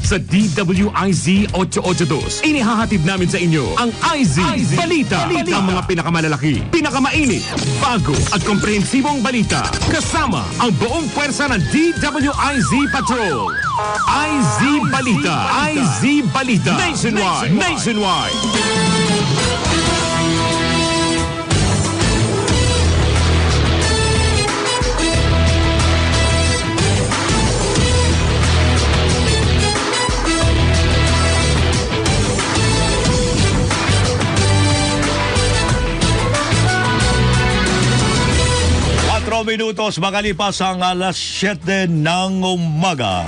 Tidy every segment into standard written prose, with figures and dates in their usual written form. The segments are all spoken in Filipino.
Sa DWIZ 882, inihahatid namin sa inyo ang IZ Balita. Ang mga pinakamalalaki, pinakamainit, bago at komprehensibong balita. Kasama ang buong pwersa ng DWIZ Patrol. IZ Balita. IZ Balita. Nationwide. Minutos makalipas ang alas 7 ng umaga.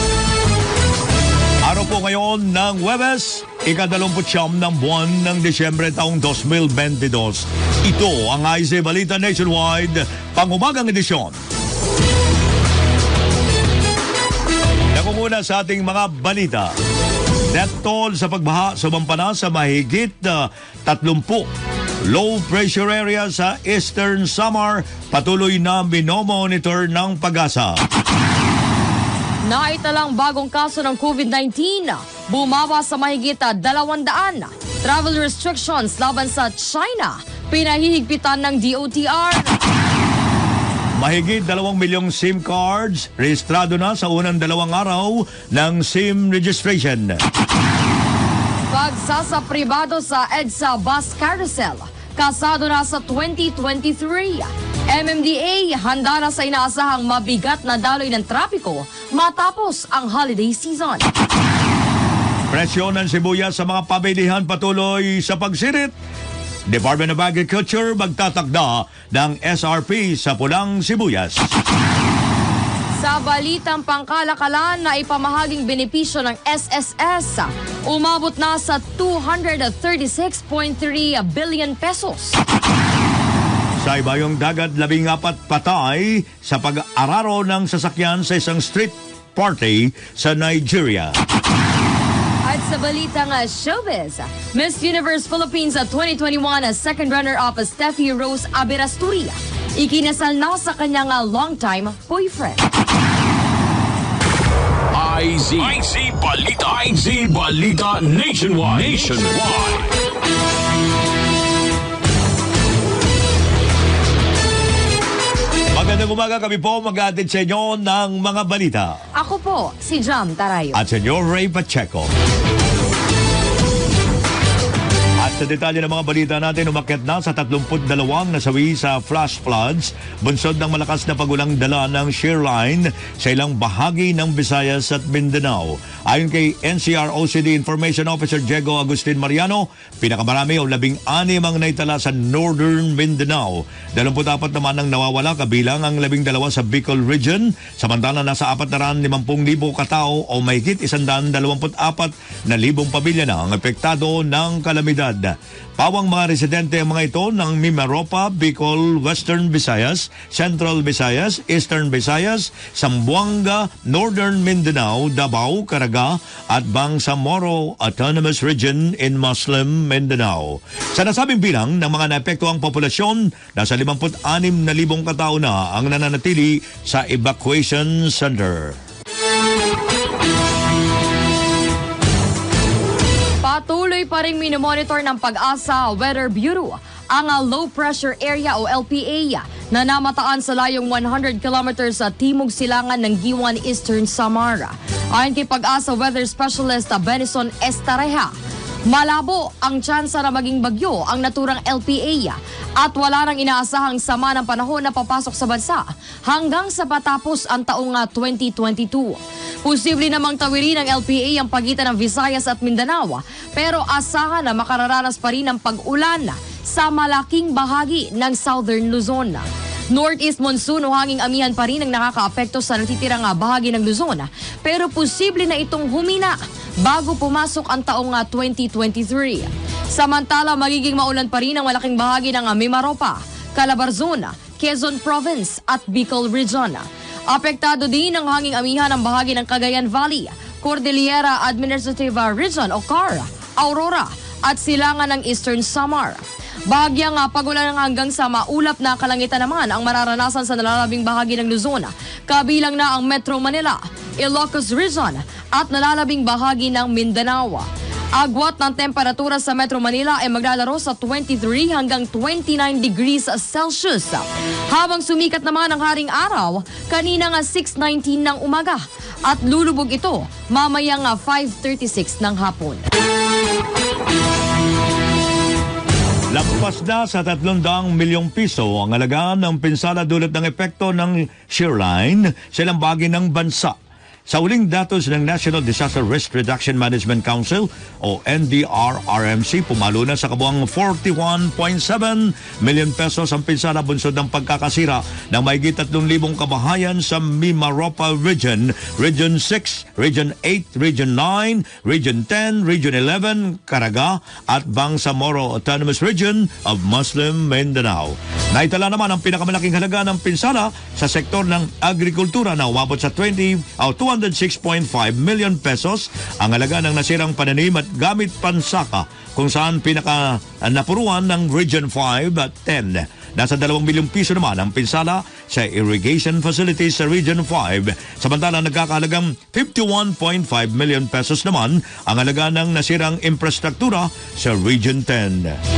Araw po ngayon ng Huwebes, ika-29 ng buwan ng Disyembre taong 2022. Ito ang IZ Balita Nationwide, pang-umagang edisyon. Nakunguna sa ating mga balita. Death toll sa pagbaha sumampa na sa mahigit 30 low pressure area sa Eastern Samar, patuloy na minomonitor ng Pag-asa. Naitalang bagong kaso ng COVID-19, bumaba sa mahigit 200. Travel restrictions laban sa China, pinahihigpitan ng DOTR. Mahigit 2 milyong SIM cards, rehistrado na sa unang 2 araw ng SIM registration. Pagsasapribado sa EDSA Bus Carousel, kasado na sa 2023. MMDA handa na sa inaasahang mabigat na daloy ng trapiko matapos ang holiday season. Presyo ng sibuyas sa mga pabilihan patuloy sa pagsirit. Department of Agriculture magtatakda ng SRP sa pulang sibuyas. Sa balitang pangkalakalan na ipamahaging benepisyo ng SSS, umabot na sa 236.3 billion pesos. Sa ibayong dagat, 14 patay sa pag-araro ng sasakyan sa isang street party sa Nigeria. At sa balitang showbiz, Miss Universe Philippines 2021 second runner-up Steffi Rose Abirasturi, ikinasal na sa kanyang long-time boyfriend. IZ Balita. IZ Balita Nationwide. Magandang umaga, kami po mag-aatid sa inyo ng mga balita. Ako po, si Jam Tarayo. At Senyor Ray Pacheco. At sa detalye ng mga balita natin, umakyat na sa 32 nasawi sa flash floods, bunsod ng malakas na pagulang dala ng shear line sa ilang bahagi ng Visayas at Mindanao. Ayon kay NCR-OCD Information Officer Diego Agustin Mariano, pinakamarami o 16 ang naitala sa Northern Mindanao. 24 naman ang nawawala, kabilang ang 12 sa Bicol Region, samantala nasa 450,000 katao o mahigit 124,000 pamilya na ang epektado ng kalamidad. Pawang mga residente ang mga ito ng Mimaropa, Bicol, Western Visayas, Central Visayas, Eastern Visayas, Zamboanga, Northern Mindanao, Davao, Caraga at Bangsamoro Autonomous Region in Muslim Mindanao. Sa nasabing bilang ng mga naepektuang populasyon, nasa 56,000 katao na ang nananatili sa evacuation center. Patuloy pa rin minomonitor ng Pag-asa Weather Bureau ang low pressure area o LPA na namataan sa layong 100 kilometers sa timog silangan ng Giwan, Eastern Samar. Ayon kay Pag-asa Weather Specialist Benison Estareja, malabo ang tsansa na maging bagyo ang naturang LPA at wala nang inaasahang sama ng panahon na papasok sa bansa hanggang sa patapos ang taong 2022. Posible namang tawirin ng LPA ang pagitan ng Visayas at Mindanao, pero asahan na makararanas pa rin ang pag-ulan sa malaking bahagi ng Southern Luzon. Northeast monsoon o hanging amihan pa rin ang nakakaapekto sa natitirang bahagi ng Luzon, pero posible na itong humina bago pumasok ang taong 2023. Samantala, magiging maulan pa rin ang malaking bahagi ng Mimaropa, Calabarzon, Quezon Province at Bicol Region. Apektado din ang hanging amihan ng bahagi ng Cagayan Valley, Cordillera Administrative Region o CAR, Aurora at silangan ng Eastern Samar. Bahagyang pagulan hanggang sa maulap na kalangitan naman ang mararanasan sa nalalabing bahagi ng Luzon, kabilang na ang Metro Manila, Ilocos Region at nalalabing bahagi ng Mindanao. Agwat ng temperatura sa Metro Manila ay maglalaro sa 23 hanggang 29 degrees Celsius. Habang sumikat naman ang haring araw, kanina nga 6:19 ng umaga at lulubog ito mamayang 5:36 ng hapon. Lampas na sa 300 milyong piso ang halaga ng pinsala dulot ng epekto ng shearline sa ilang bahagi ng bansa. Sa uling datos ng National Disaster Risk Reduction Management Council o NDRRMC, pumalo na sa kabuang 41.7 million pesos ang pinsala bunsod ng pagkakasira ng mahigit 3,000 kabahayan sa Mimaropa Region, Region 6, Region 8, Region 9, Region 10, Region 11, Caraga at Bangsamoro Autonomous Region of Muslim Mindanao. Naitala naman ang pinakamalaking halaga ng pinsala sa sektor ng agrikultura na umabot sa 206.5 million pesos ang halaga ng nasirang pananim at gamit pansaka kung saan pinaka napuruan ng Region 5 at 10. Nasa 2 milyong piso naman ang pinsala sa irrigation facilities sa Region 5. Samantala nagkakahalagang 51.5 million pesos naman ang halaga ng nasirang infrastruktura sa Region 10.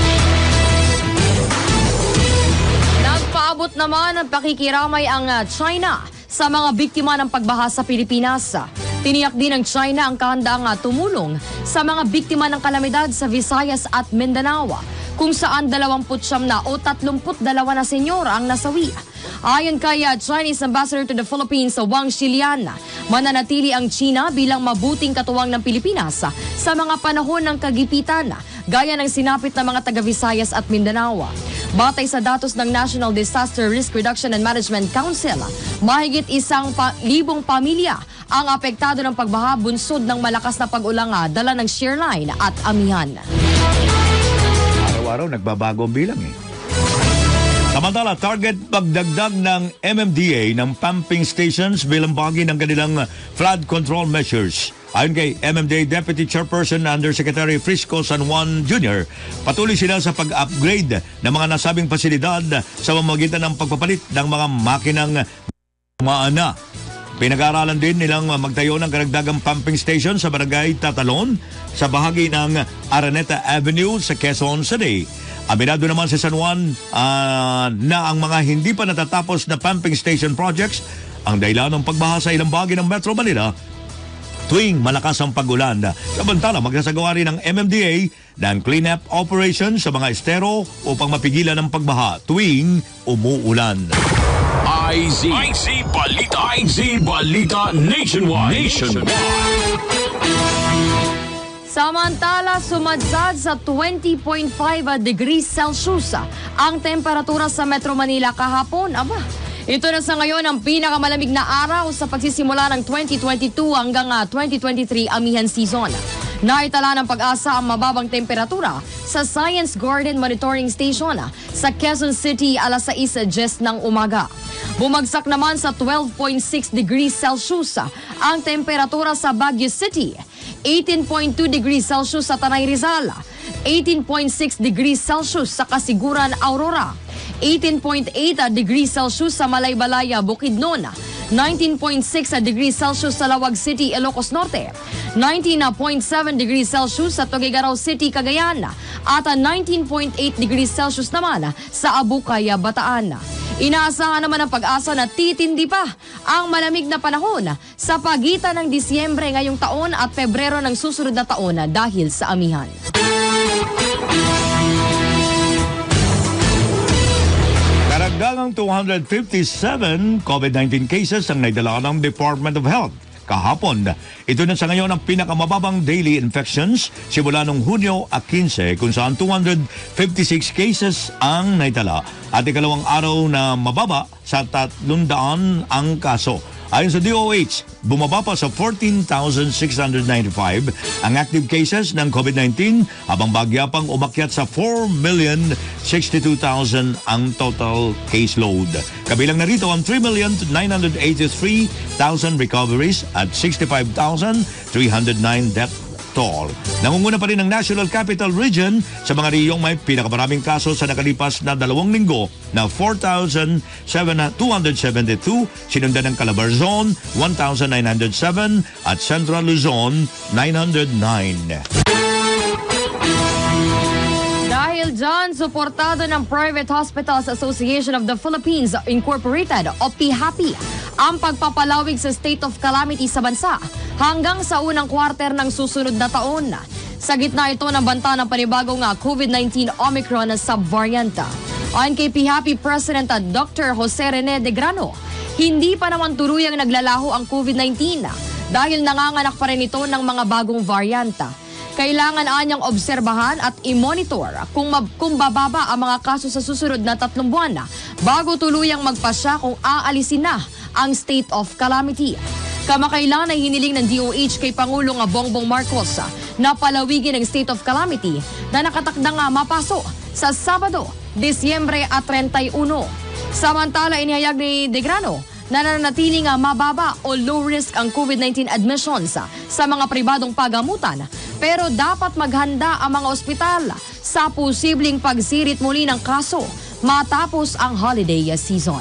Nagpaabot naman ang pakikiramay ang China sa mga biktima ng pagbaha sa Pilipinas. Tiniyak din ng China ang kahandaang tumulong sa mga biktima ng kalamidad sa Visayas at Mindanao, kung saan 29 na o 32 na senyora ang nasawi. Ayon kay Chinese Ambassador to the Philippines, Wang Xilian, mananatili ang China bilang mabuting katuwang ng Pilipinas sa mga panahon ng kagipitan, gaya ng sinapit ng mga taga-Visayas at Mindanao. Batay sa datos ng National Disaster Risk Reduction and Management Council, mahigit 1,000 pamilya ang apektado ng pagbaha bunsod ng malakas na pag-ulang dala ng shearline at amihan. Araw-araw nagbabago ang bilang eh. Samantala, target pagdagdag ng MMDA ng pumping stations bilang bahagi ng kanilang flood control measures. Ayon kay MMDA Deputy Chairperson Undersecretary Frisco San Juan Jr., patuloy sila sa pag-upgrade ng mga nasabing pasilidad sa pamamagitan ng pagpapalit ng mga makinang maana. Pinag-aaralan din nilang magtayo ng karagdagang pumping station sa Barangay Tatalon sa bahagi ng Araneta Avenue sa Quezon City. Aminado naman si San Juan na ang mga hindi pa natatapos na pumping station projects ang dahilan ng pagbaha sa ilang bahagi ng Metro Manila tuwing malakas ang pag-ulan. Samantala, magsasagawa rin ng MMDA ng clean-up operation sa mga estero upang mapigilan ang pagbaha tuwing umuulan. IZ Balita Nationwide. Samantala, sumadsad sa 20.5 degrees Celsius ang temperatura sa Metro Manila kahapon. Aba, ito na sa ngayon ang pinakamalamig na araw sa pagsisimula ng 2022 hanggang 2023 amihan season. Naitala ng Pag-asa ang mababang temperatura sa Science Garden Monitoring Station sa Quezon City alas 6:10 ng umaga. Bumagsak naman sa 12.6 degrees Celsius ang temperatura sa Baguio City, 18.2 degrees Celsius sa Tanay Rizal, 18.6 degrees Celsius sa Kasiguran, Aurora, 18.8 degrees Celsius sa Malaybalaya, Bukidnon, 19.6 degrees Celsius sa Lawag City, Ilocos Norte, 19.7 degrees Celsius sa Tuguegarao City, Cagayan, at 19.8 degrees Celsius naman sa Abukay, Bataan. Inaasahan naman ng Pag-asa na titindi pa ang malamig na panahon sa pagitan ng Disyembre ngayong taon at Pebrero ng susunod na taon dahil sa amihan. Karagdagang 257 COVID-19 cases ang naidala ng Department of Health kahapon. Ito na sa ngayon ang pinakamababang daily infections simula noong Hunyo 15 kung saan 256 cases ang naitala at ikalawang araw na mababa sa 300 ang kaso. Ayon sa DOH, bumaba pa sa 14,695 ang active cases ng COVID-19 habang bagyapang umakyat sa 4,062,000 ang total caseload. Kabilang na rito ang 3,983,000 recoveries at 65,309 death tall. Nangunguna pa rin ang National Capital Region sa mga reyong may pinakamaraming kaso sa nakalipas na 2 linggo na 4,272, sinundan ng Calabarzon 1,907 at Central Luzon 909. Dahil dyan, suportado ng Private Hospitals Association of the Philippines Incorporated o PHAPI ang pagpapalawig sa state of calamity sa bansa hanggang sa unang quarter ng susunod na taon. Sa gitna ito ng banta ng panibagong COVID-19 Omicron na subvariant. Ayon kay PHAPI President Dr. Jose Rene de Grano, hindi pa naman tuluyang naglalaho ang COVID-19 dahil nanganganak pa rin ito ng mga bagong varianta. Kailangan anyang obserbahan at i-monitor kung bababa ang mga kaso sa susunod na 3 buwan bago tuluyang magpasya kung aalisin na ang state of calamity. Kamakailan ay hiniling ng DOH kay Pangulong Bongbong Marcos na palawigin ang state of calamity na nakatakdang mapaso sa Sabado, Disyembre at 31. Samantala, inihayag ni De Grano na nananatiling mababa o low risk ang COVID-19 admissions sa mga pribadong pagamutan, pero dapat maghanda ang mga ospital sa posibleng pagsirit muli ng kaso matapos ang holiday season.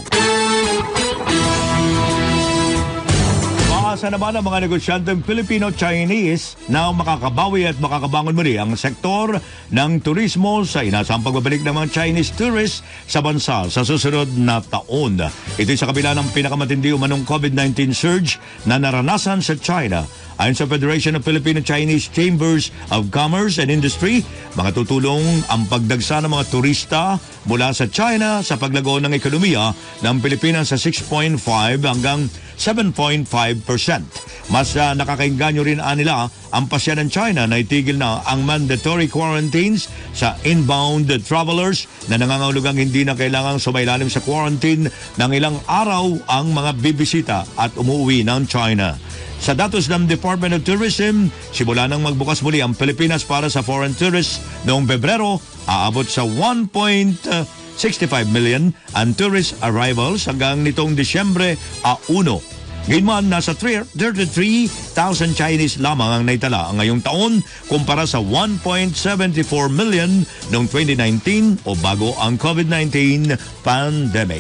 Maasa naman ang mga negosyanteng Filipino-Chinese na makakabawi at makakabangon muli ang sektor ng turismo sa inaasang pagbabalik ng mga Chinese tourists sa bansa sa susunod na taon. Ito sa kabila ng pinakamatindi umanong COVID-19 surge na naranasan sa China. Ayon sa Federation of Filipino-Chinese Chambers of Commerce and Industry, mga tutulong ang pagdagsa ng mga turista mula sa China sa paglago ng ekonomiya ng Pilipinas sa 6.5 hanggang 7.5%. Mas nakakainganyo rin nila ang pasya ng China na itigil na ang mandatory quarantines sa inbound travelers na nangangahulugang hindi na kailangang sumailalim sa quarantine ng ilang araw ang mga bibisita at umuwi ng China. Sa datos ng Department of Tourism, simula nang magbukas muli ang Pilipinas para sa foreign tourists noong Pebrero, aabot sa 1.65 million ang tourist arrivals hanggang nitong Disyembre 1. Gayunman, nasa 33,000 Chinese lamang ang naitala ngayong taon kumpara sa 1.74 million noong 2019 o bago ang COVID-19 pandemic.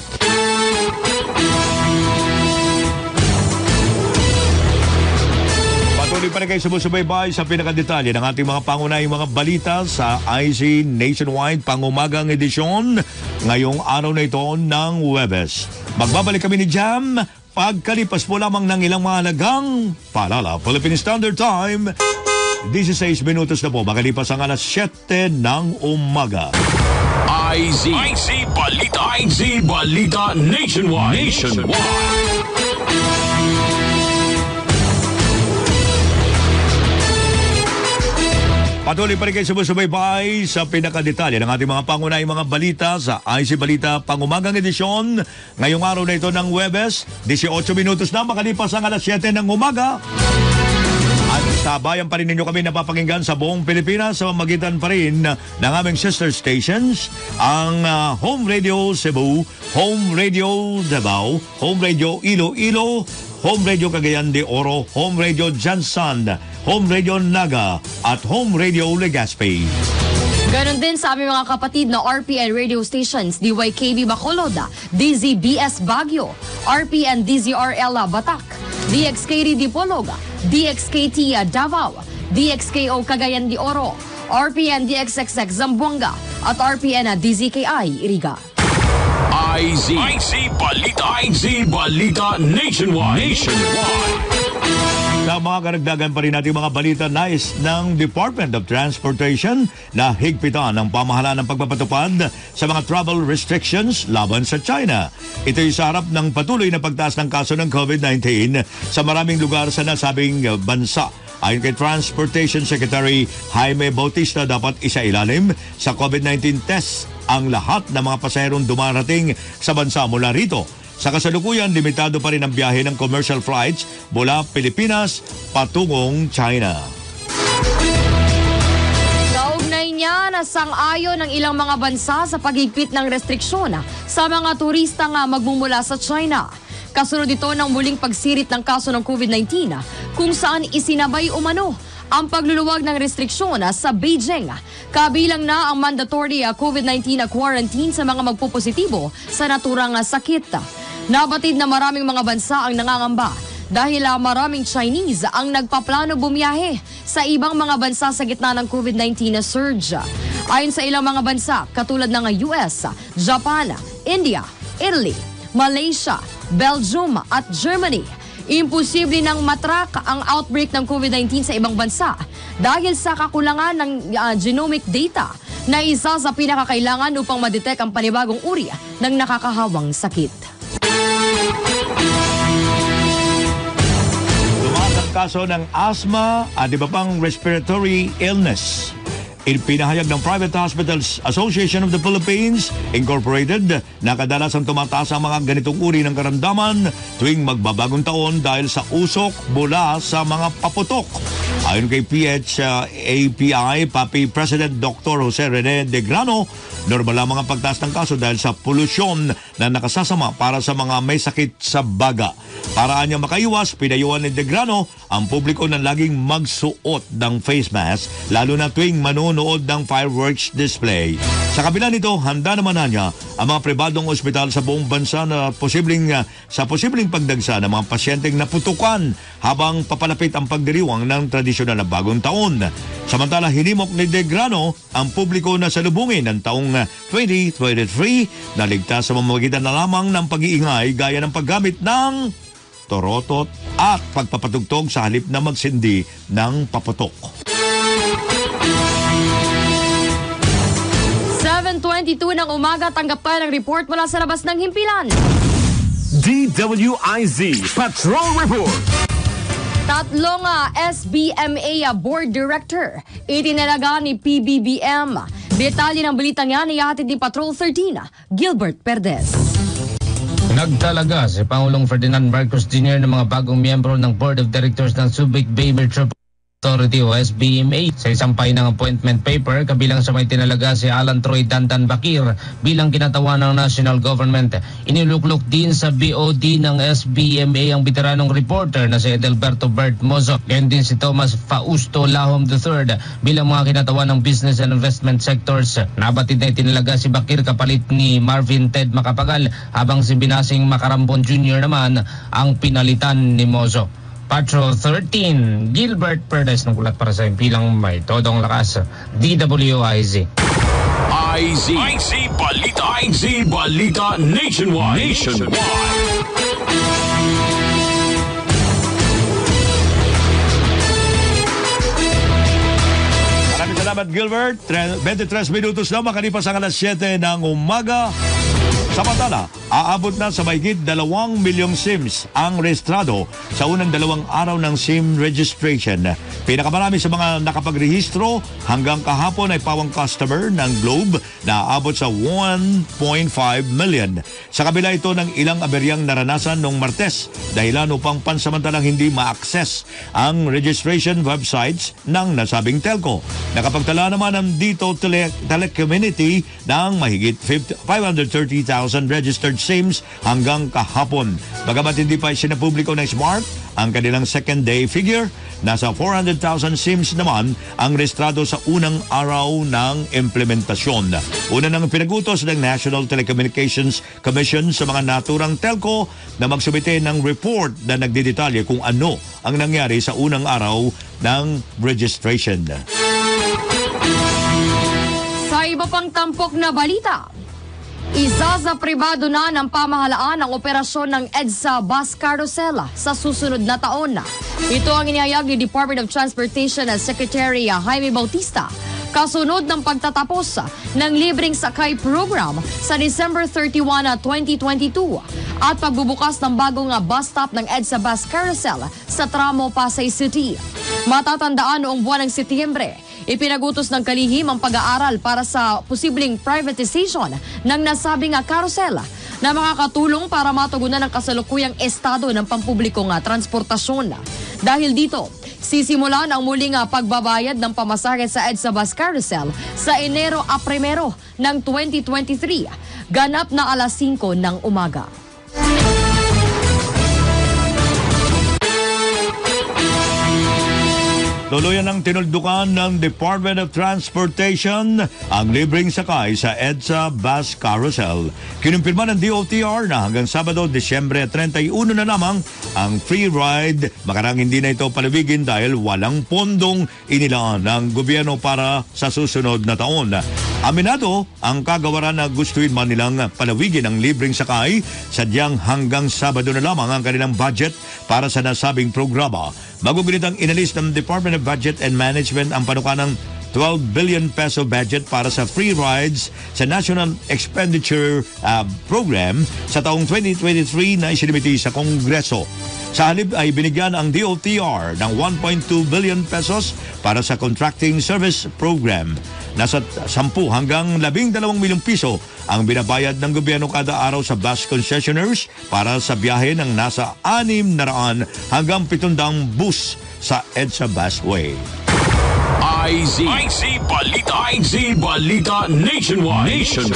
Patuloy pa rin kayo sumusubaybay sa pinakadetalye ng ating mga pangunahing mga balita sa IC Nationwide Pangumagang Edisyon ngayong araw na ito ng Huwebes. Magbabalik kami ni Jam pagkalipas po lamang ng ilang mahalagang paalala. Philippine Standard Time, 16 minutos na po, makalipas ang alas 7 ng umaga. IZ Balita. IZ Balita Nationwide. Patuloy pa rin kayo sumusubaybay sa pinakadetalye ng ating mga pangunahing mga balita sa IC Balita Pangumagang Edisyon. Ngayong araw na ito ng Huwebes, 18 minutos na makalipas ang alas 7 ng umaga. At sabayan pa rin ninyo kami napapakinggan sa buong Pilipinas sa pamamagitan pa rin ng aming sister stations, ang Home Radio Cebu, Home Radio Davao, Home Radio Iloilo, Home Radio Cagayan de Oro, Home Radio Jansan, Home Radio Naga at Home Radio Legazpi. Ganon din sa aming mga kapatid na RPN radio stations, DYKB Bacolod, DZBS Baguio, RPN DZRL Batak, DXKD Dipolog, DXKT Davao, DXKO Cagayan de Oro, RPN DXXX Zamboanga at RPN DZKI Iriga. IZ Balita Nationwide. Sa mga karagdagan pa rin natin mga balita, nais ng Department of Transportation na higpitan ang pamahalaan ng pagpapatupad sa mga travel restrictions laban sa China. Ito'y sa harap ng patuloy na pagtaas ng kaso ng COVID-19 sa maraming lugar sa nasabing bansa. Ayon kay Transportation Secretary Jaime Bautista, dapat isailalim sa COVID-19 test ang lahat ng mga pasaherong dumarating sa bansa mula rito. Sa kasalukuyan, limitado pa rin ang biyahe ng commercial flights mula Pilipinas patungong China. Kaugnay niya na sang-ayon ng ilang mga bansa sa paghigpit ng restriksyon sa mga turista nga magmumula sa China. Kasunod ito ng muling pagsirit ng kaso ng COVID-19 kung saan isinabay umano ang pagluluwag ng restriksyon sa Beijing. Kabilang na ang mandatory COVID-19 quarantine sa mga magpupositibo sa naturang sakit. Nabatid na maraming mga bansa ang nangangamba dahil maraming Chinese ang nagpaplano bumiyahe sa ibang mga bansa sa gitna ng COVID-19 na surge. Ayon sa ilang mga bansa katulad ng US, Japan, India, Italy, Malaysia, Belgium at Germany, imposible nang matrack ang outbreak ng COVID-19 sa ibang bansa dahil sa kakulangan ng genomic data na isa sa pinakakailangan upang madetect ang panibagong uri ng nakakahawang sakit. Tumaas ang kaso ng asthma at iba pang respiratory illness. Ipinahayag ng Private Hospitals Association of the Philippines Incorporated na kadalasang tumataas ang mga ganitong uri ng karamdaman tuwing magbabagong taon dahil sa usok mula sa mga paputok. Ayon kay PHAPI, PAPI President Dr. Jose Rene De Grano, normal ang mga pagtaas ng kaso dahil sa polusyon na nakasasama para sa mga may sakit sa baga. Paraan niya makaiwas, pinayuhan ni De Grano ang publiko na laging magsuot ng face mask, lalo na tuwing manonood ng fireworks display. Sa kabila nito, handa naman na niya ang mga pribadong ospital sa buong bansa na sa posibleng pagdagsa ng mga pasyenteng naputukan habang papalapit ang pagdiriwang ng tradisyonal na bagong taon. Samantala, hinimok ni De Grano ang publiko na salubungin ng taong 2023 na ligtas sa mamamagitan na lamang ng pag-iingay gaya ng paggamit ng torotot at pagpapatugtog sa halip na magsindi ng paputok. 7:22 ng umaga, tanggap tayo ng report mula sa labas ng himpilan. DWIZ Patrol Report. Tatlong SBMA Board Director itinalaga ni PBBM. Detalye ng balitang yan ay hatid ni Patrol 13, Gilbert Perdes. Nagtalaga si Pangulong Ferdinand Marcos Jr. ng mga bagong miyembro ng Board of Directors ng Subic Bay Metropolitan Authority o SBMA. Sa isang ng appointment paper, kabilang sa may tinalaga si Alan Troy Dandan Bakir bilang kinatawan ng national government. Iniluklok din sa BOD ng SBMA ang veteranong reporter na si Edelberto Bert Mozo. Ganyan din si Thomas Fausto Lahom III bilang mga kinatawan ng business and investment sectors. Nabatid na itinalaga si Bakir kapalit ni Marvin Ted Macapagal, habang si Binasing Macarambon Jr. naman ang pinalitan ni Mozo. Patrol 13, Gilbert Perdes ng kulat para sa impilang may todong lakas, DWIZ. IZ Balita. IZ Balita Nationwide. Maraming salamat, Gilbert. 23 minutos na makalipas ang alas 7 ng umaga. Samantala, aabot na sa mahigit 2 milyong SIMs ang rehistrado sa unang 2 araw ng SIM registration. Pinakamarami sa mga nakapagrehistro hanggang kahapon ay pawang customer ng Globe na aabot sa 1.5 million. Sa kabila ito ng ilang aberyang naranasan noong Martes, dahilan upang pansamantalang hindi ma-access ang registration websites ng nasabing telco. Nakapagtala naman ang Dito Telecommunity ng mahigit 530,000 registered SIMs hanggang kahapon. Bagamat hindi pa sinapubliko ng Smart ang kanilang second day figure, nasa 400,000 SIMs naman ang rehistrado sa unang araw ng implementasyon. Una nang pinagutos ng National Telecommunications Commission sa mga naturang telco na magsumite ng report na nagdedetalye kung ano ang nangyari sa unang araw ng registration. Sa iba pang tampok na balita, isa sa pribado na ng pamahalaan ang operasyon ng EDSA Bus Carousel sa susunod na taon. Ito ang inihayag ni Department of Transportation Secretary Jaime Bautista kasunod ng pagtatapos ng libreng sakay program sa December 31, 2022 at pagbubukas ng bagong bus stop ng EDSA Bus Carousel sa tramo Pasay City. Matatandaan noong buwan ng Setyembre, ipinagutos ng kalihim ang pag-aaral para sa posibleng privatization ng nasabing carousel na makakatulong para matugunan ang kasalukuyang estado ng pampublikong transportasyon. Dahil dito, sisimulan ang muling pagbabayad ng pamasahe sa EDSA Bus Carousel sa Enero a 1 ng 2023, ganap na alas 5 ng umaga. Tuluyan ng tinuldukan ng Department of Transportation ang libreng sakay sa EDSA Bus Carousel. Kinumpirma ng DOTR na hanggang Sabado, Disyembre 31 na lamang ang free ride. Makarang hindi na ito palawigin dahil walang pondong inilaan ng gobyerno para sa susunod na taon. Aminado ang kagawaran na gustuin man nilang palawigin ang libreng sakay, sadyang hanggang Sabado na lamang ang kanilang budget para sa nasabing programa. Magugunit ang inalis ng Department of Budget and Management ang panukanang 12 billion peso budget para sa free rides sa National Expenditure Program sa taong 2023 na isinimiti sa Kongreso. Sa halip ay binigyan ang DOTR ng 1.2 billion pesos para sa Contracting Service Program. Nasa 10 hanggang 12 milyong piso ang binabayad ng gobyerno kada araw sa bus concessionaires para sa biyahe ng nasa 600 hanggang 700 bus sa EDSA Busway. IZ Balita Nationwide.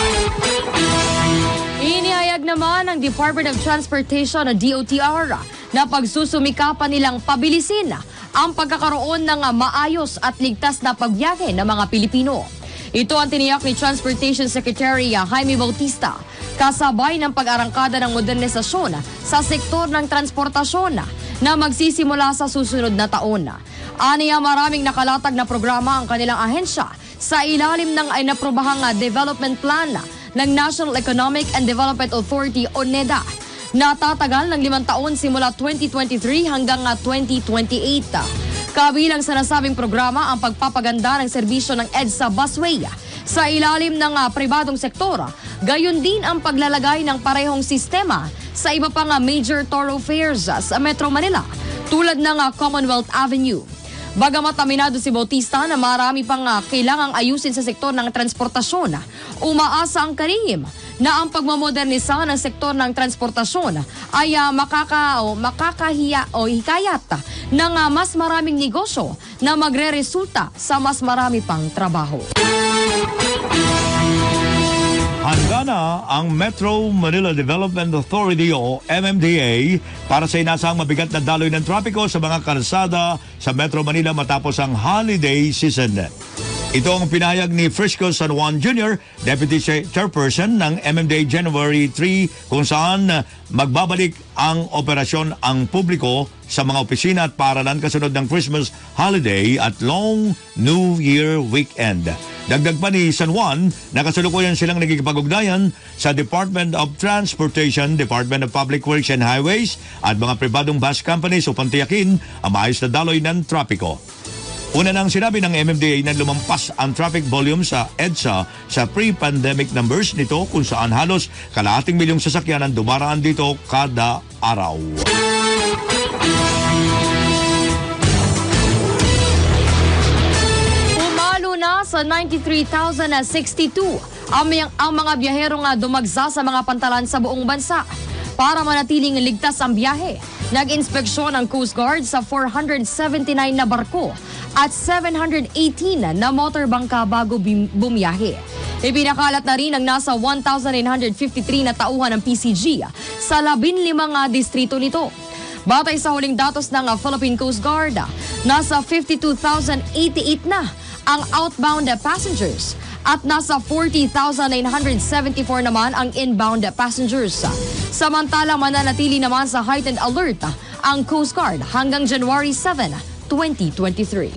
Inihayag naman ng Department of Transportation o DOTR na pagsusumikapan nilang pabilisin ang pagkakaroon ng maayos at ligtas na pagbiyahe ng mga Pilipino. Ito ang tiniyak ni Transportation Secretary Jaime Bautista kasabay ng pag-arangkada ng modernisasyon sa sektor ng transportasyon na magsisimula sa susunod na taon. Aniya maraming nakalatag na programa ang kanilang ahensya sa ilalim ng inaprobahang development plan ng National Economic and Development Authority o NEDA. Natatagal ng 5 taon simula 2023 hanggang 2028. Kabilang sa nasabing programa ang pagpapaganda ng serbisyo ng EDSA Busway sa ilalim ng pribadong sektor. Gayon din ang paglalagay ng parehong sistema sa iba pang major thoroughfares sa Metro Manila tulad ng Commonwealth Avenue. Bagamat aminado si Bautista na marami pang kailangang ayusin sa sektor ng transportasyon, umaasa ang kalihim na ang pagmamodernisa ng sektor ng transportasyon ay hikayat ng mas maraming negosyo na magre-resulta sa mas marami pang trabaho. Handa na ang Metro Manila Development Authority o MMDA para sa inasang mabigat na daloy ng trapiko sa mga kalsada sa Metro Manila matapos ang holiday season. Ito ang pinahayag ni Frisco San Juan Jr., Deputy Chairperson ng MMDA January 3, kung saan magbabalik ang operasyon ang publiko sa mga opisina at paaralan kasunod ng Christmas holiday at Long New Year weekend. Dagdag pa ni San Juan, nakasalukuyan silang nagkikipag-ugnayan sa Department of Transportation, Department of Public Works and Highways at mga pribadong bus companies upang tiyakin ang maayos na daloy ng trapiko. Una nang sinabi ng MMDA na lumampas ang traffic volume sa EDSA sa pre-pandemic numbers nito kung saan halos kalahating milyong sasakyan ang dumaraan dito kada araw. Pumalo na sa 93,062 ang mga biyaherong dumagsa sa mga pantalan sa buong bansa. Para manatiling ligtas ang biyahe, nag-inspeksyon ang Coast Guard sa 479 na barko at 718 na motorbangka bago bumiyahe. Ipinakalat na rin ang nasa 1,953 na tauhan ng PCG sa 15 distrito nito. Batay sa huling datos ng Philippine Coast Guard, nasa 52,088 na ang outbound passengers at nasa 40,974 naman ang inbound passengers. Samantalang mananatili naman sa heightened alert ang Coast Guard hanggang January 7, 2023.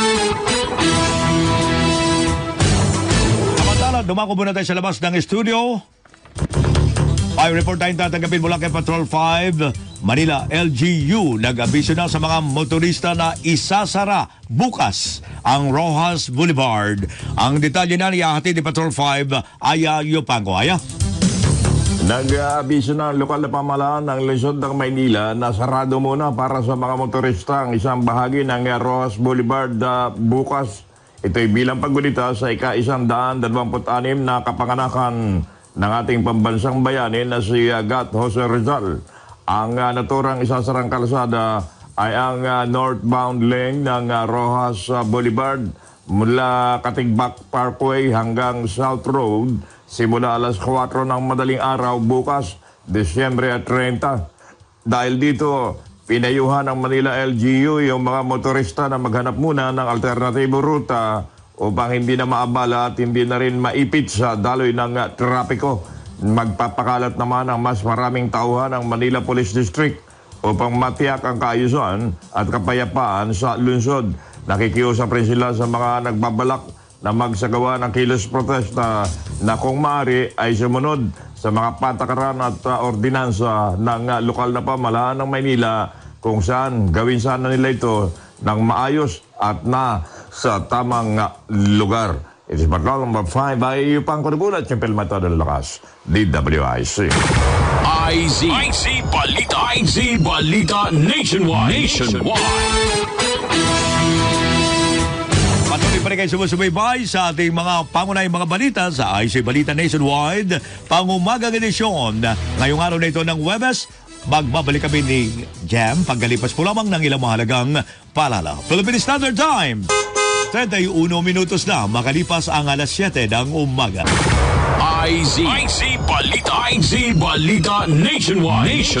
Samantala, dumako muna tayo sa labas ng studio. Ay, report tayong tatanggapin mula kay Patrol 5, Manila LGU. Nag-abiso na sa mga motorista na isasara bukas ang Rojas Boulevard. Ang detalye na niyahatid ni Patrol 5, Aya Yopango. Aya? Nag-aabiso na ang lokal na pamahalaan ng Lungsod ng Maynila na sarado muna para sa mga motorista ang isang bahagi ng Rojas Boulevard bukas. Ito'y bilang paggunita sa ika-126 na kapanganakan ng ating pambansang bayani na si Gat Jose Rizal. Ang naturang isasarang kalsada ay ang northbound lane ng Rojas Boulevard mula Katigbak Parkway hanggang South Road simula alas 4 ng madaling araw bukas, Disyembre 30. Dahil dito, pinayuhan ng Manila LGU yung mga motorista na maghanap muna ng alternatibong ruta upang hindi na maabala at hindi na rin maipit sa daloy ng trapiko. Magpapakalat naman ang mas maraming tauhan ng Manila Police District upang matiyak ang kaayusan at kapayapaan sa lungsod. Nakikiusap rin sila sa mga nagbabalak na magsagawa ng kilos protesta na kung maaari ay sumunod sa mga patakaran at ordinansa ng lokal na pamahalaan ng Maynila kung saan gawin sana nila ito ng maayos at na sa tamang lugar. It is Patrol number 5 ay upang kunugulat yung Pelmata de Lakas, DWIC. IZ Balita Nationwide. Patuloy pa rin kayo sumusubaybay sa ating mga pangunahing mga balita sa IC Balita Nationwide, pangumagang edisyon. Ngayong araw na ito ng Huwebes, magbabalik kami ni Jam pagkalipas po lamang ng ilang mahalagang paalala. Philippine Standard Time, 31 minutos na makalipas ang alas 7 ng umaga. IZ Balita Nationwide.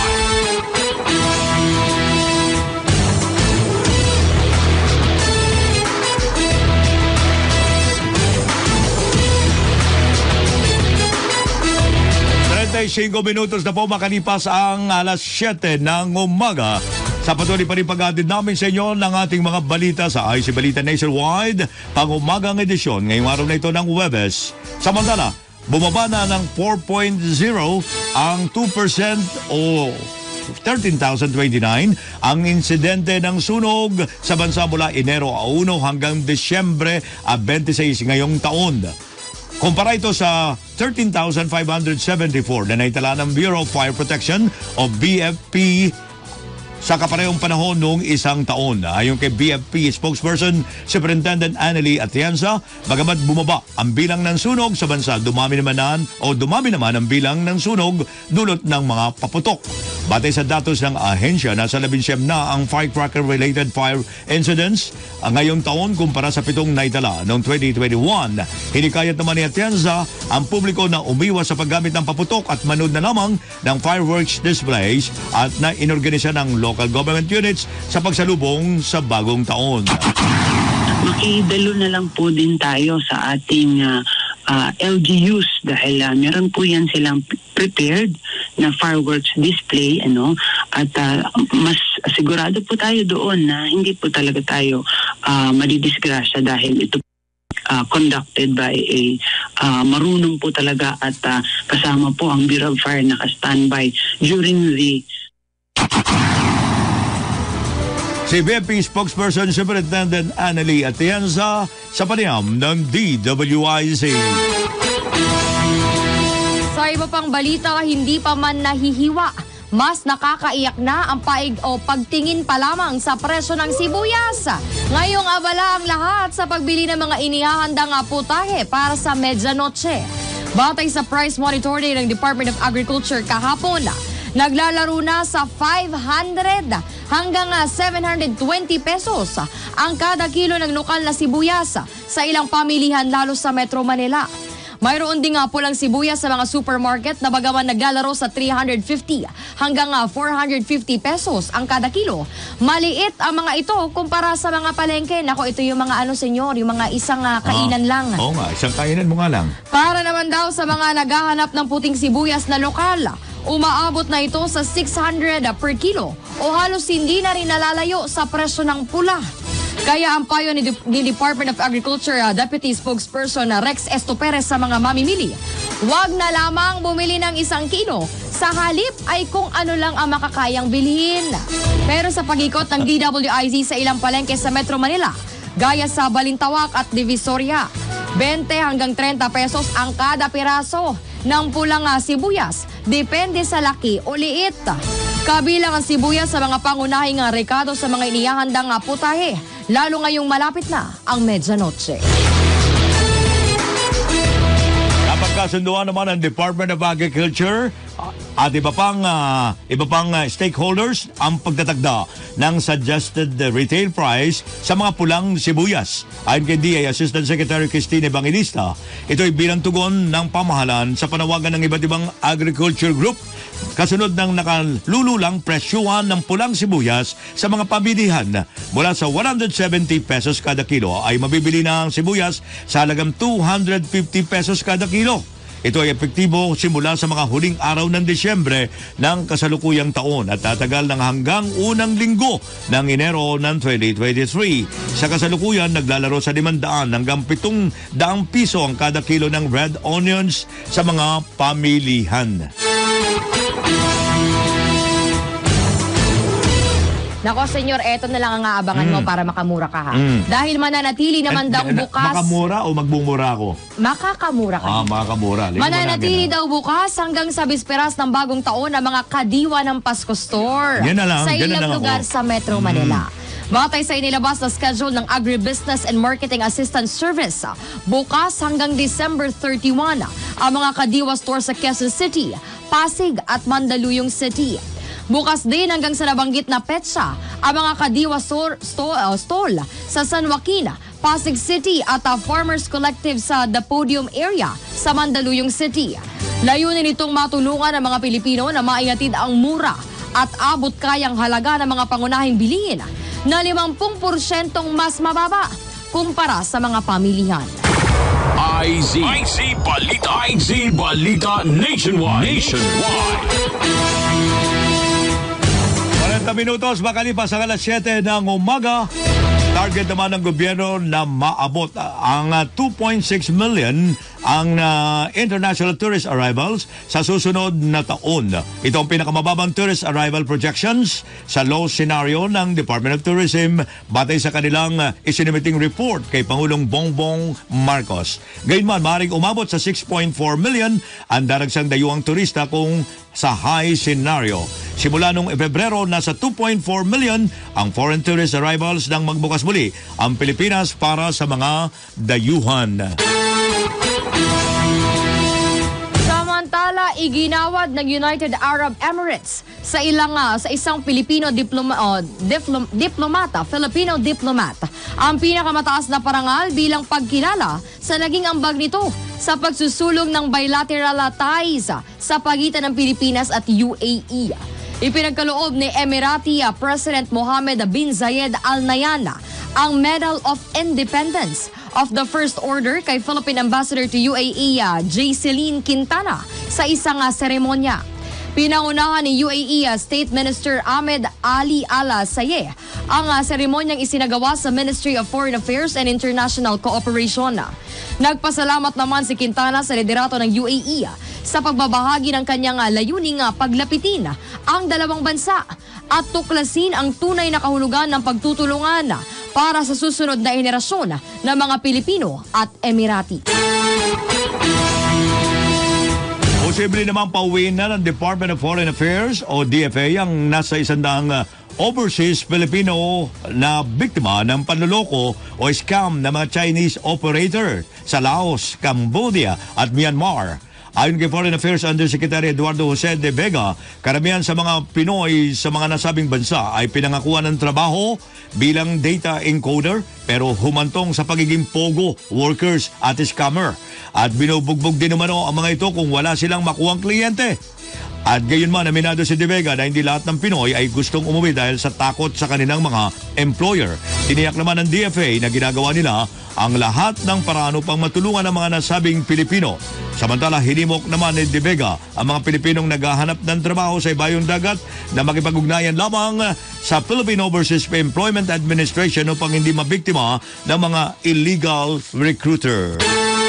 Minutos na po makalipas ang alas 7 ng umaga. Sa patuloy pa rin pag-atid namin sa inyo ng ating mga balita sa IC Balita Nationwide, pang-umagang edisyon ngayong araw na ito ng Huwebes. Samantala, bumaba na ng 4.0 ang 2% o 13,029 ang insidente ng sunog sa bansa mula Enero 1 hanggang Disyembre 26 ngayong taon. Kumpara ito sa 13,574 na naitala ng Bureau of Fire Protection o BFP sa kaparehong panahon noong isang taon. Ayon kay BFP spokesperson Superintendent Anneli Atienza, bagamat bumaba ang bilang ng sunog sa bansa, dumami naman ang bilang ng sunog dulot ng mga paputok. Batay sa datos ng ahensya, nasa 11 na ang firecracker-related fire incidents ngayong taon kumpara sa 7 naitala noong 2021. Hinikayat naman ni Atienza ang publiko na umiwas sa paggamit ng paputok at manood na lamang ng fireworks displays at na inorganisa ng local government units sa pagsalubong sa bagong taon. Makidalo na lang po din tayo sa ating LGUs dahil meron po yan silang prepared na fireworks display at mas sigurado po tayo doon na hindi po talaga tayo madidisgrasya dahil ito conducted by a marunong po talaga at kasama po ang Bureau of Fire naka-standby during the Si BFP spokesperson Superintendent Anneli Atienza sa panayam ng DWIC. Sa iba pang balita, hindi pa man nahihiwa. Mas nakakaiyak na ang paig o pagtingin pa lamang sa presyo ng sibuyas. Ngayong abala ang lahat sa pagbili ng mga inihahandang putahe para sa medianoche. Batay sa price monitoring ng Department of Agriculture kahapon, naglalaro na sa 500 hanggang 720 pesos ang kada kilo ng lokal na sibuyas sa ilang pamilihan lalo sa Metro Manila. Mayroon din nga pulang sibuyas sa mga supermarket na bagaman naglalaro sa 350 hanggang 450 pesos ang kada kilo. Maliit ang mga ito kumpara sa mga palengke. Nako, ito yung mga senyor, yung mga isang kainan lang. Oo nga, isang kainan mo nga lang. Para naman daw sa mga naghahanap ng puting sibuyas na lokal, umaabot na ito sa 600 per kilo o halos hindi na rin nalalayo sa presyo ng pula. Kaya ang payo ni Department of Agriculture Deputy Spokesperson Rex Estoperes sa mga mamimili, huwag na lamang bumili ng 1 kilo. Sa halip ay kung ano lang ang makakayang bilhin. Pero sa pag-ikot ng DWIZ sa ilang palengke sa Metro Manila, gaya sa Balintawak at Divisoria, 20 hanggang 30 pesos ang kada piraso ng pulang sibuyas. Depende sa laki o liit. Kabilang ang sibuyas sa mga pangunahing rekado sa mga inihahandang putahe, lalo ngayong malapit na ang medianoche. Napagkasunduan naman ng Department of Agriculture At iba pang stakeholders ang pagtatagda ng suggested retail price sa mga pulang sibuyas. Ayon kay DA Assistant Secretary Christine Evangelista, ito ay bilang tugon ng pamahalaan sa panawagan ng iba't ibang agriculture group kasunod ng nakalululang presyuhan ng pulang sibuyas sa mga pamilihan. Mula sa 170 pesos kada kilo ay mabibili na ang sibuyas sa halagang 250 pesos kada kilo. Ito ay epektibo simula sa mga huling araw ng Disyembre ng kasalukuyang taon at tatagal ng hanggang unang linggo ng Enero ng 2023. Sa kasalukuyan, naglalaro sa 500 hanggang 700 piso ang kada kilo ng red onions sa mga pamilihan. Nako, senyor, eto na lang ang aabangan mo para makamura ka, ha? Dahil mananatili naman daw bukas... Makamura o magbumura ako? Makakamura ka. Makakamura. Mananatili daw bukas hanggang sa bisperas ng bagong taon ang mga kadiwa ng Pasko Store. Yan na lang. Sa Yan na ilang lang lugar ako. sa Metro Manila. Batay sa inilabas na schedule ng Agribusiness and Marketing Assistance Service, bukas hanggang December 31, ang mga kadiwa store sa Quezon City, Pasig at Mandaluyong City. Bukas din hanggang sa nabanggit na petsa ang mga kadiwa stall sa San Joaquin, Pasig City at Farmers Collective sa The Podium area sa Mandaluyong City. Layunin itong matulungan ang mga Pilipino na maihatid ang mura at abot kayang halaga ng mga pangunahing bilihin na 50% mas mababa kumpara sa mga pamilihan. IZ Balita Nationwide. 40 minutos makalipas ang alas 7 ng umaga. Target naman ng gobyerno na maabot ang 2.6 million ang international tourist arrivals sa susunod na taon. Ito ang pinakamababang tourist arrival projections sa low scenario ng Department of Tourism batay sa kanilang isinimiting report kay Pangulong Bongbong Marcos. Gayunman, maaaring umabot sa 6.4 million ang daragsang dayuhang turista kung sa high scenario. Simula noong Pebrero, nasa 2.4 million ang foreign tourist arrivals nang magbukas muli ang Pilipinas para sa mga dayuhan. Samantala, iginawad ng United Arab Emirates sa isang Filipino Filipino diplomat ang pinakamataas na parangal bilang pagkilala sa naging ambag nito sa pagsusulong ng bilateral ties sa pagitan ng Pilipinas at UAE. Ipinagkaloob ni Emirati President Mohammed bin Zayed Al Nahyan ang Medal of Independence of the First Order kay Philippine Ambassador to UAE Jayceline Quintana sa isang seremonya. Pinangunahan ni UAE State Minister Ahmed Ali Al Sayeh ang seremonyang isinagawa sa Ministry of Foreign Affairs and International Cooperation. Nagpasalamat naman si Quintana sa liderato ng UAE sa pagbabahagi ng kanyang layuning paglapitin ang dalawang bansa at tuklasin ang tunay na kahulugan ng pagtutulungan para sa susunod na henerasyon ng mga Pilipino at Emirati. Posible namang pauwiin na ng Department of Foreign Affairs o DFA ang nasa 100 overseas Filipino na biktima ng panloloko o scam ng mga Chinese operator sa Laos, Cambodia at Myanmar. Ayon kay Foreign Affairs Undersecretary Eduardo Jose de Vega, karamihan sa mga Pinoy sa mga nasabing bansa ay pinangakuan ng trabaho bilang data encoder pero humantong sa pagiging pogo, workers at scammer. At binubugbog din umano ang mga ito kung wala silang makuhang kliyente. At gayon man, aminado si De Vega na hindi lahat ng Pinoy ay gustong umuwi dahil sa takot sa kanilang mga employer. Tiniyak naman ng DFA na ginagawa nila ang lahat ng paraan upang matulungan ang mga nasabing Pilipino. Samantala, hinimok naman ni De Vega ang mga Pilipinong naghahanap ng trabaho sa ibayong dagat na makipag-ugnayan lamang sa Philippine Overseas Employment Administration upang hindi mabiktima ng mga illegal recruiter.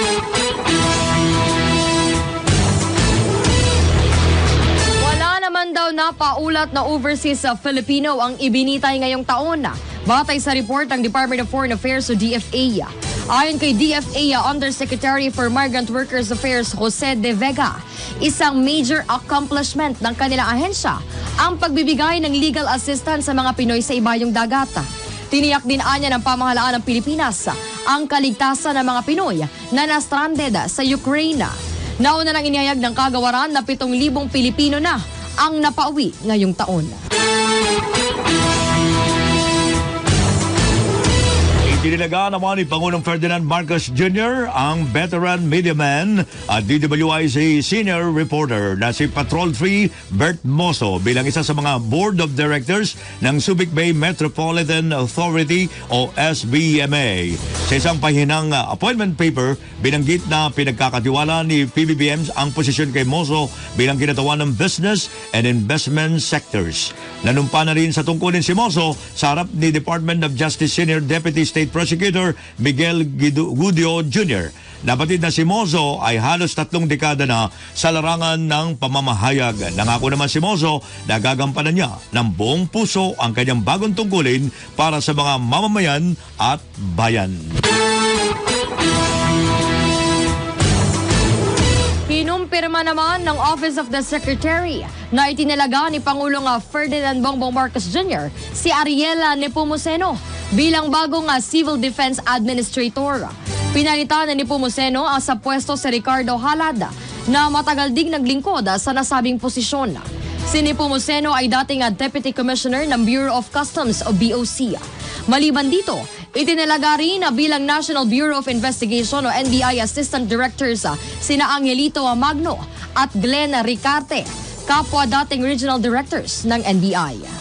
Napaulat na overseas Filipino ang ibinitay ngayong taon batay sa report ng Department of Foreign Affairs o DFA. Ayon kay DFA Undersecretary for Migrant Workers Affairs Jose de Vega, isang major accomplishment ng kanilang ahensya ang pagbibigay ng legal assistance sa mga Pinoy sa ibayong dagat. Tiniyak din anya ng pamahalaan ng Pilipinas ang kaligtasan ng mga Pinoy na na-stranded sa Ukraine. Nauna nang inihayag ng kagawaran na 7,000 Pilipino na ang napauwi ngayong taon. Itinilaga naman ni Pangulong Ferdinand Marcos Jr. ang veteran mediaman at DWIC senior reporter na si Patrol 3 Bert Mozo bilang isa sa mga board of directors ng Subic Bay Metropolitan Authority o SBMA. Sa isang pahinang appointment paper, binanggit na pinagkakatiwala ni PBBM ang posisyon kay Mozo bilang kinatawan ng business and investment sectors. Nanumpa na rin sa tungkulin si Mozo sa harap ni Department of Justice Senior Deputy State Prosecutor Miguel Gudio Jr. Nabatid na si Mozo ay halos 3 dekada na sa larangan ng pamamahayag. Nangako naman si Mozo na gagampanan niya ng buong puso ang kanyang bagong tungkulin para sa mga mamamayan at bayan. Kinumpirma naman ng Office of the Secretary na itinalaga ni Pangulong Ferdinand Bongbong Marcos Jr. si Ariela Nepomuceno bilang bagong Civil Defense Administrator. Pinalitan ni Nepomuceno sa pwesto si Ricardo Halada na matagal ding naglingkod sa nasabing posisyon. Si Nepomuceno ay dating Deputy Commissioner ng Bureau of Customs o BOC. Maliban dito, itinalaga rin bilang National Bureau of Investigation o NBI Assistant Directors sina Angelito Magno at Glenn Ricarte, kapwa dating Regional Directors ng NBI.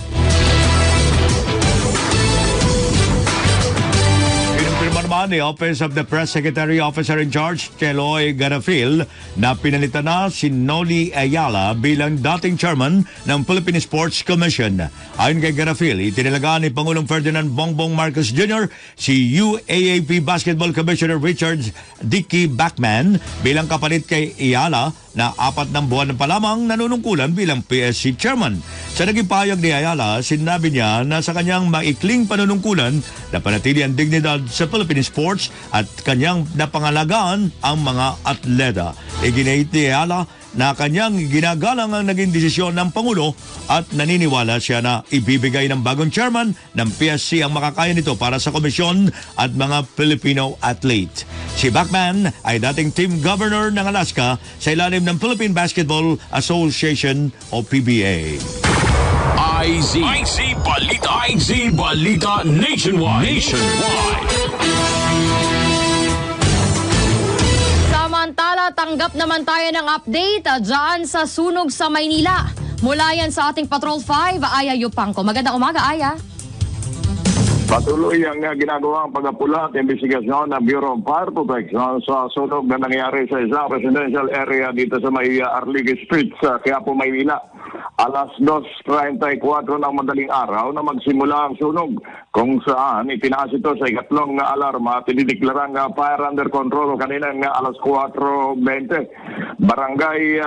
Kinumpirma naman ni Office of the Press Secretary Officer in Charge, Cheloy Garafil, na pinalitan na si Noli Ayala bilang dating chairman ng Philippine Sports Commission. Ayon kay Garafil, itinalaga ni Pangulong Ferdinand Bongbong Marcos Jr. si UAAP Basketball Commissioner Richard Dicky Bachman bilang kapalit kay Ayala na 4 buwan pa lamang nanunungkulan bilang PSC chairman. Sa naging pahayag ni Ayala, sinabi niya na sa kanyang maikling panunungkulan na panatili ang dignidad sa Philippine sports at kanyang napangalagaan ang mga atleta. Iginit ni Ayala na kanyang ginagalang ang naging desisyon ng Pangulo at naniniwala siya na ibibigay ng bagong chairman ng PSC ang makakaya nito para sa komisyon at mga Filipino athlete. Si Bachman ay dating team governor ng Alaska sa ilalim ng Philippine Basketball Association o PBA. IZ Balita. IZ Balita Nationwide. Samantala, tanggap naman tayo ng update dyan sa sunog sa Maynila. Mula yan sa ating Patrol 5, Aya Yupangco. Magandang umaga, Aya. Patuloy ang ginagawang pagpapula at investigasyon ng Bureau of Fire Protection sa sunog na nangyari sa isang residential area dito sa may Arligue Street sa Quiapo, Maynila. Alas 2:34 ng madaling araw na magsimula ang sunog kung saan itinaas ito sa ikatlong alarma at dinideklarang fire under control kaninang alas 4:20. Barangay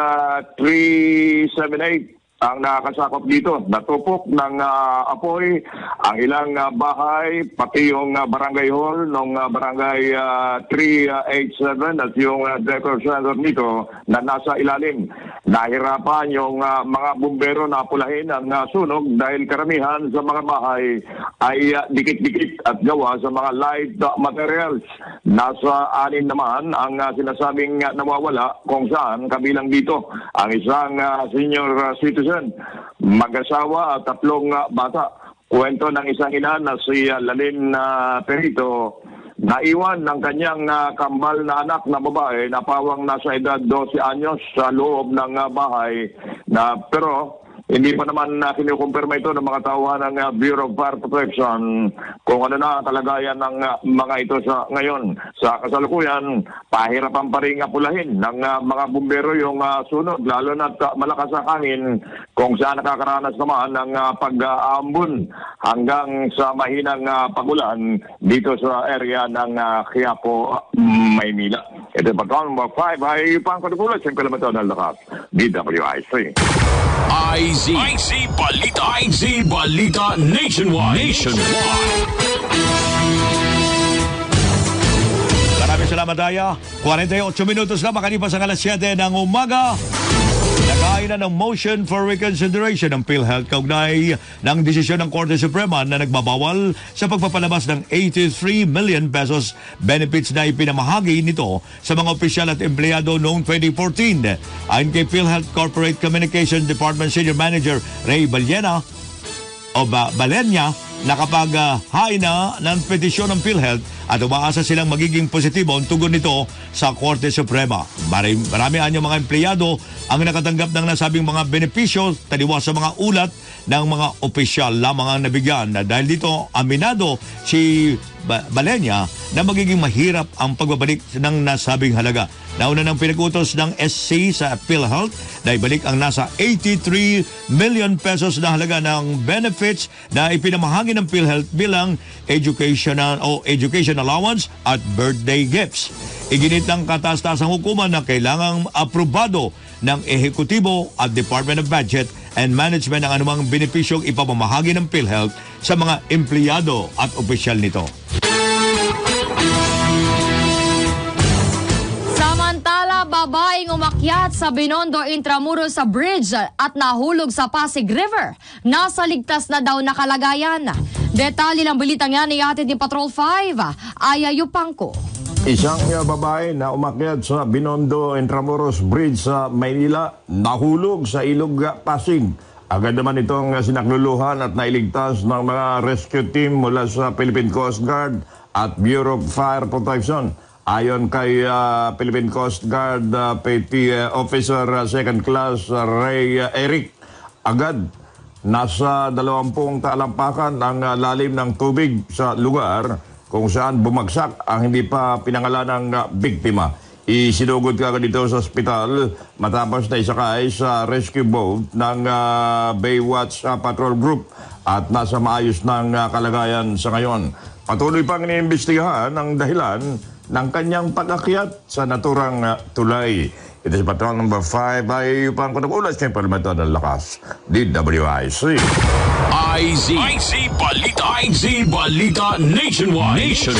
378 ang nakasakop dito. Natupok ng apoy ang ilang bahay, pati yung barangay hall ng barangay 387 at yung decor center nito na nasa ilalim. Nahirapan yung mga bumbero na pulahin ang sunog dahil karamihan sa mga bahay ay dikit-dikit at gawa sa mga light materials. Nasa 6 naman ang sinasabing nawawala kung saan kabilang dito ang isang senior citizen, mag-asawa at 3 bata. Kwento ng isang ina na si Lalin Perito, naiwan ng kanyang kambal na anak na babae na pawang nasa edad 12 anyos sa loob ng bahay na pero hindi pa naman kinukumpirma ito ng mga tauhan ng Bureau of Fire Protection kung ano na kalagayan ng mga ito sa ngayon. Sa kasalukuyan, pahirapan pa rin apulahin ng mga bumbero yung sunod, lalo na malakas ang hangin kung saan nakakaranas naman ng pag-aambon hanggang sa mahinang pagulan dito sa area ng Quiapo, Maynila. Ito yung Patrol number 5 ay pangkatupulat sa kilometro ng lakas, DWIC. IZ Balita Nationwide. Maraming salamat, Aya. 48 minutos na makalipas ang alas 7 ng umaga. Humain na ng motion for reconsideration ng PhilHealth kaugnay ng desisyon ng Korte Suprema na nagbabawal sa pagpapalabas ng 83 million pesos benefits na ipinamahagi nito sa mga opisyal at empleyado noong 2014. Ayon kay PhilHealth Corporate Communication Department Senior Manager Ray Balenya, na kapag hain na ng petisyon ng PhilHealth at umaasa silang magiging positibo ang tugon nito sa Korte Suprema. Marami anyong mga empleyado ang nakatanggap ng nasabing mga benepisyo taliwas sa mga ulat ng mga opisyal lamang ang nabigyan. Dahil dito, aminado si Balenya na magiging mahirap ang pagbabalik ng nasabing halaga. Nauna ng pinag-utos ng SC sa PhilHealth na ibalik ang nasa 83 million pesos na halaga ng benefits na ipinamahagi ng PhilHealth bilang education allowance at birthday gifts. Iginit ng kataas-taasang hukuman na kailangang aprobado ng ehekutibo at Department of Budget and Management ang anumang benepisyong ipamamahagi ng PhilHealth sa mga empleyado at opisyal nito. Samantala, babaeng umakyat sa Binondo Intramuros sa bridge at nahulog sa Pasig River. Nasa ligtas na daw na kalagayan. Detalye ng balitang yan ihatid ni Patrol 5, Aya Yupangko. Isang babae na umakyat sa Binondo Intramuros Bridge sa Maynila nahulog sa ilog Pasig. Agad naman itong sinakluluhan at nailigtas ng mga rescue team mula sa Philippine Coast Guard at Bureau of Fire Protection. Ayon kay Philippine Coast Guard Petty Officer 2nd Class Ray Eric, agad nasa 20 talampakan ang lalim ng tubig sa lugar kung saan bumagsak ang hindi pa pinangalanang biktima. Isinugod kagad dito sa ospital matapos na isakay sa rescue boat ng Baywatch Patrol Group at nasa maayos ng kalagayan sa ngayon. Patuloy pang iniimbestigahan ang dahilan ng kanyang pag-akyat sa naturang tulay. Ito si Patrol number 5 ay upang kunagulas kay Parlamento ng Lakas, DWIC. IZ Balita Nationwide.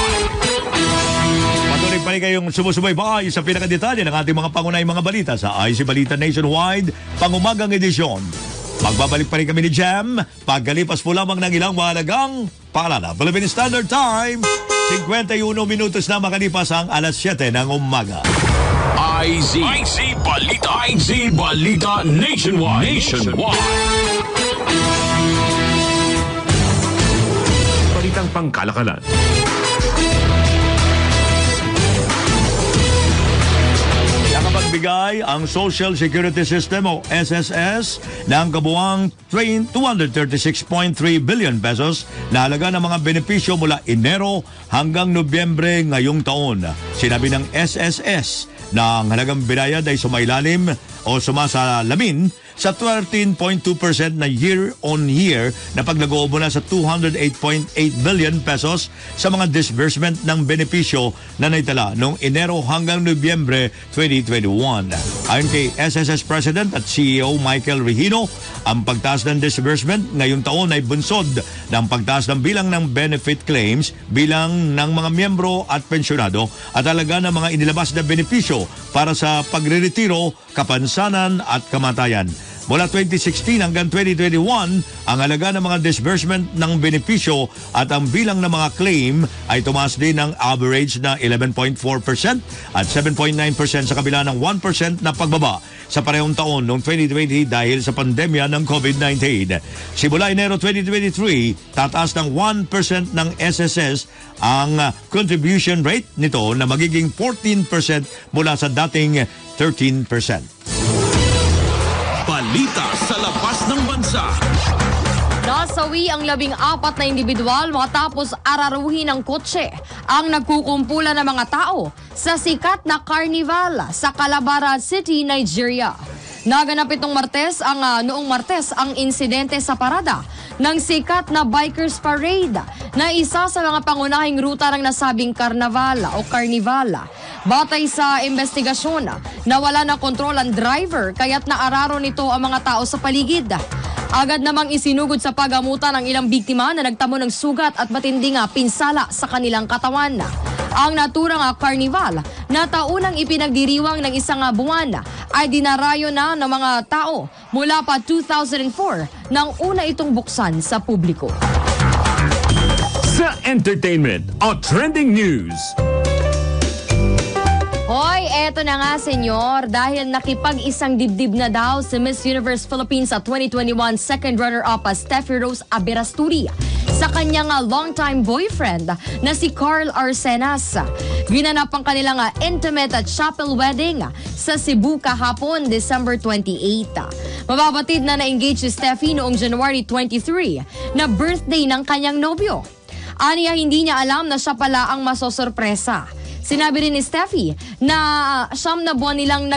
Patuloy pa rin kayong sumusubaybay sa pinakadetalye ng ating mga pangunahing mga balita sa IZ Balita Nationwide, pangumagang edisyon. Magbabalik pa rin kami ni Jam, pagkalipas po lamang ng ilang mahalagang paalala. Philippine Standard Time, 51 minutos na makalipas ang alas 7 ng umaga. IZ Balita Nationwide. Balitang pangkalakalan. Nakapagbigay ang Social Security System o SSS ng kabuang 236.3 billion pesos na halaga ng mga benepisyo mula Enero hanggang Nobyembre ngayong taon. Sinabi ng SSS na ang halagang binayad ay sumailalim o sumasalamin sa 13.2% na year-on-year na paglago mula sa 208.8 billion pesos sa mga disbursement ng benepisyo na naitala noong Enero hanggang Nobyembre 2021. Ayon kay SSS President at CEO Michael Regino, ang pagtaas ng disbursement ngayong taon ay bunsod ng pagtaas ng bilang ng benefit claims, bilang ng mga miyembro at pensyonado at halaga ng mga inilabas na benepisyo para sa pagre-retiro, kapansanan at kamatayan. Mula 2016 hanggang 2021, ang halaga ng mga disbursement ng benepisyo at ang bilang ng mga claim ay tumaas din ng average na 11.4% at 7.9% sa kabila ng 1% na pagbaba sa parehong taon noong 2020 dahil sa pandemya ng COVID-19. Simula Enero 2023, tataas ng 1% ng SSS ang contribution rate nito na magiging 14% mula sa dating 13%. Balita sa labas ng bansa. Nasawi ang 14 na individual matapos araruhin ng kotse ang nagkukumpulan ng mga tao sa sikat na carnival sa Calabar City, Nigeria. Naganap itong noong Martes ang insidente sa parada ng sikat na Bikers Parade na isa sa mga pangunahing ruta ng nasabing karnaval o karnivala. Batay sa investigasyon, nawala na kontrol ang driver kaya't naararo nito ang mga tao sa paligid. Agad namang isinugod sa pagamutan ang ilang biktima na nagtamo ng sugat at matinding pinsala sa kanilang katawan. Ang naturang karnival na taunang ipinagdiriwang ng isang buwan ay dinarayo na ng mga tao mula pa 2004 nang una itong buksan sa publiko. Sa entertainment o trending news. Hoy, eto na nga senyor, dahil nakipag-isang dibdib na daw si Miss Universe Philippines sa 2021 second runner-up Steffi Rose Aberasturi sa kanyang longtime boyfriend na si Carl Arcenas. Ginanap ang kanilang intimate at chapel wedding sa Cebu kahapon, December 28. Mababatid na na-engage si Steffi noong January 23 na birthday ng kanyang nobyo. Aniya hindi niya alam na siya pala ang masosorpresa. Sinabi rin ni Steffi na siyam na buwan nilang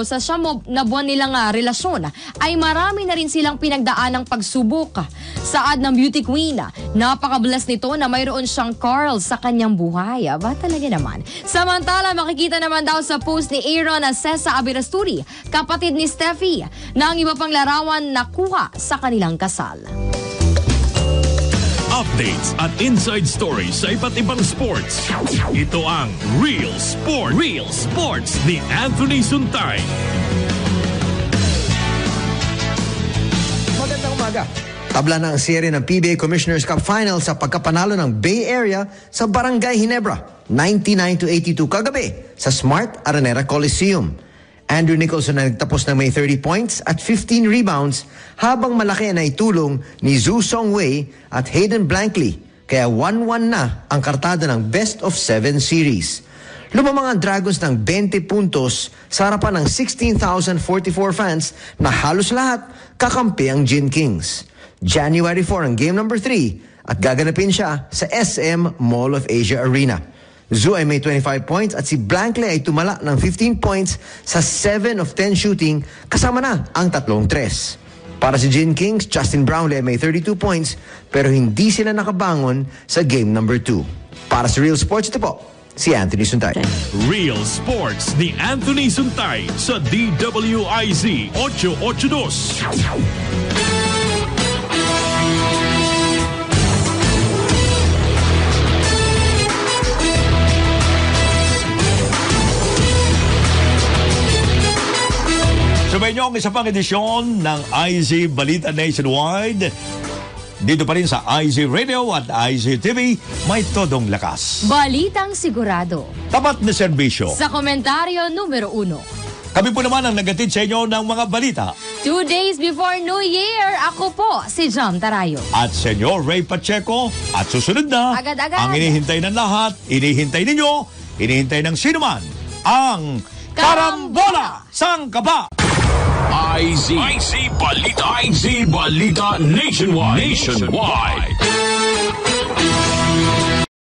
relasyon ay marami na rin silang pinagdaan ng pagsubok. Saad ng beauty queen, napakabless nito na mayroon siyang Carl sa kanyang buhay. Aba talaga naman. Samantala, makikita naman daw sa post ni Aaron Cesa Aberasturi, kapatid ni Steffi, na ang iba pang larawan nakuha sa kanilang kasal. Updates at inside stories sa iba't ibang sports. Ito ang Real Sports. Real Sports ni Anthony Suntay. Magandang umaga. Tabla na ang serye ng PBA Commissioner's Cup Final sa pagkapanalo ng Bay Area sa Barangay Ginebra, 99-82 kagabi sa Smart Araneta Coliseum. Andrew Nicholson na nagtapos ng may 30 points at 15 rebounds habang malaki na itulong ni Zhu Songwei at Hayden Blankley. Kaya 1-1 na ang kartada ng Best of 7 series. Lumamang ang Dragons ng 20 puntos sa harapan ng 16,044 fans na halos lahat kakampi ang Gin Kings. January 4 ang game number 3 at gaganapin siya sa SM Mall of Asia Arena. Zhu ay may 25 points at si Blankley ay tumala ng 15 points sa 7 of 10 shooting kasama na ang tatlong tres. Para si Gin Kings, Justin Brownlee ay may 32 points pero hindi sila nakabangon sa game number 2. Para sa Real Sports, ito po, si Anthony Suntay. Real Sports ni Anthony Suntay sa DWIZ 882. Sabay niyo ang isa pang edisyon ng IZ Balita Nationwide. Dito pa rin sa IZ Radio at IZ TV, may todong lakas. Balitang sigurado. Tapat na serbisyo. Sa komentaryo numero 1. Kami po naman ang nagatid sa inyo ng mga balita. 2 days before New Year, ako po si John Tarayo. At Senyor Ray Pacheco. At susunod na, Agad-agad. ang inihintay ng lahat, inihintay ninyo, inihintay ng sinuman, ang Karambola! Sang ka ba? IZ Balita. IZ Balita Nationwide.